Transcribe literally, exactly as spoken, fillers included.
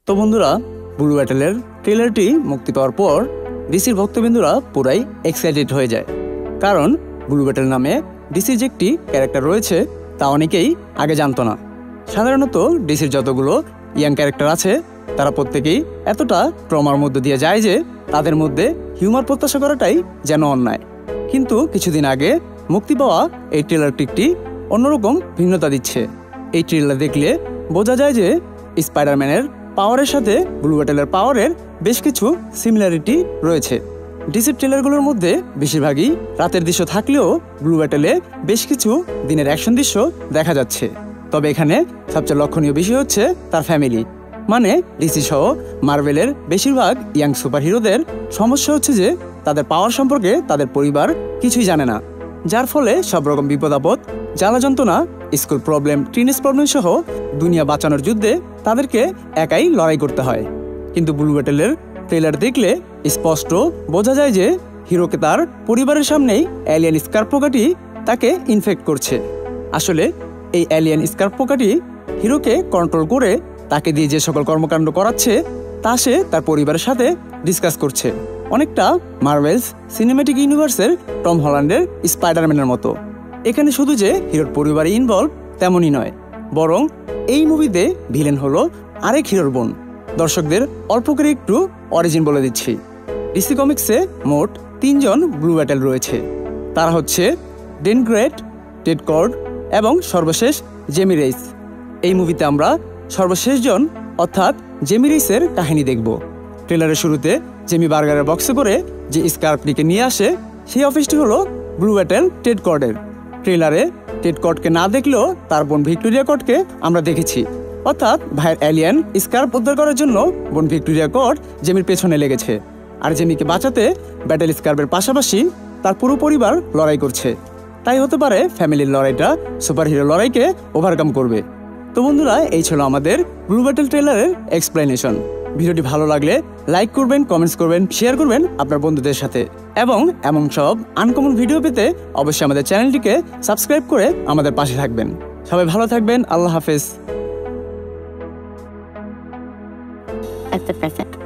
তো বন্ধুরা, ব্লু ব্যাটেলের ট্রেলারটি মুক্তি পাওয়ার পর ডিসির ভক্তবিন্দুরা পুরাই এক্সাইটেড হয়ে যায়। কারণ ব্লু ব্যাটেল নামে ডিসির যে একটি ক্যারেক্টার রয়েছে তা অনেকেই আগে জানতো না। সাধারণত ডিসির যতগুলো ইয়াং ক্যারেক্টার আছে তারা প্রত্যেকেই এতটা ট্রমার মধ্যে দিয়ে যায় যে তাদের মধ্যে হিউমার প্রত্যাশা করাটাই যেন অন্যায়। কিন্তু কিছুদিন আগে মুক্তি পাওয়া এই ট্রেলারটি একটি অন্যরকম ভিন্নতা দিচ্ছে। এই ট্রেলার দেখলে বোঝা যায় যে স্পাইডারম্যানের পাওয়ারের সাথে ব্লু ব্যাটেলের পাওয়ারের বেশ কিছু সিমিলারিটি রয়েছে। ডিসির ট্রেলারগুলোর মধ্যে বেশিরভাগই রাতের দৃশ্য থাকলেও ব্লু ব্যাটেলে বেশ কিছু দিনের অ্যাকশন দৃশ্য দেখা যাচ্ছে। তবে এখানে সবচেয়ে লক্ষণীয় বিষয় হচ্ছে তার ফ্যামিলি, মানে ডিসি সহ মার্ভেলের বেশিরভাগ ইয়াং সুপার হিরোদের সমস্যা হচ্ছে যে তাদের পাওয়ার সম্পর্কে তাদের পরিবার কিছুই জানে না, যার ফলে সব রকম বিপদ আপদ, জ্বালা যন্ত্রণা, স্কুল প্রবলেম, টিনেজ প্রবলেম সহ দুনিয়া বাঁচানোর যুদ্ধে তাদেরকে একাই লড়াই করতে হয়। কিন্তু ব্লু ব্যাটেলের ট্রেলার দেখলে স্পষ্ট বোঝা যায় যে হিরোকে তার পরিবারের সামনেই অ্যালিয়েন স্কার্প পোকাটি তাকে ইনফেক্ট করছে। আসলে এই অ্যালিয়েন স্কার্প পোকাটি হিরোকে কন্ট্রোল করে তাকে দিয়ে যে সকল কর্মকাণ্ড করাচ্ছে তা সে তার পরিবারের সাথে ডিসকাস করছে। অনেকটা মার্ভেলস সিনেম্যাটিক ইউনিভার্সের টম হল্যান্ডের স্পাইডারম্যানের মতো। এখানে শুধু যে হিরোর পরিবারে ইনভলভ তেমনই নয়, বরং এই মুভিতে ভিলেন হলো আরেক হিরোর বোন। দর্শকদের অল্প করে একটু অরিজিন বলে দিচ্ছি। ডিসি কমিক্সে মোট তিনজন ব্লু ব্যাটেল রয়েছে। তারা হচ্ছে ডেন গ্রেট, টেড কর্ড এবং সর্বশেষ জেমি রেইস। এই মুভিতে আমরা সর্বশেষজন অর্থাৎ জেমি রেইসের কাহিনী দেখব। ট্রেলারের শুরুতে জেমি বার্গারের বক্সে করে যে স্কার্পটিকে নিয়ে আসে সেই অফিসটি হলো ব্লু ব্যাটেল টেড কর্ডের। ট্রেলারে টেড কর্ডকে না দেখলেও তার বোন ভিক্টোরিয়া কর্ডকে আমরা দেখেছি, অর্থাৎ ভাইয়ের অ্যালিয়েন স্কার্প উদ্ধার করার জন্য বোন ভিক্টোরিয়া কর্ড জেমির পেছনে লেগেছে। আর জেমিকে বাঁচাতে ব্যাটেল স্কার্পের পাশাপাশি তার পুরো পরিবার লড়াই করছে। তাই হতে পারে ফ্যামিলির লড়াইটা সুপার হিরো লড়াইকে ওভারকাম করবে। তো বন্ধুরা, এই ছিল আমাদের ব্লু ব্যাটেল ট্রেলারের এক্সপ্লেনেশন। ভিডিওটি ভালো লাগলে লাইক করবেন, কমেন্টস করবেন, শেয়ার করবেন আপনার বন্ধুদের সাথে, এবং এমন সব আনকমন ভিডিও পেতে অবশ্যই আমাদের চ্যানেলটিকে সাবস্ক্রাইব করে আমাদের পাশে থাকবেন। সবাই ভালো থাকবেন। আল্লাহ হাফেজ। That's the present.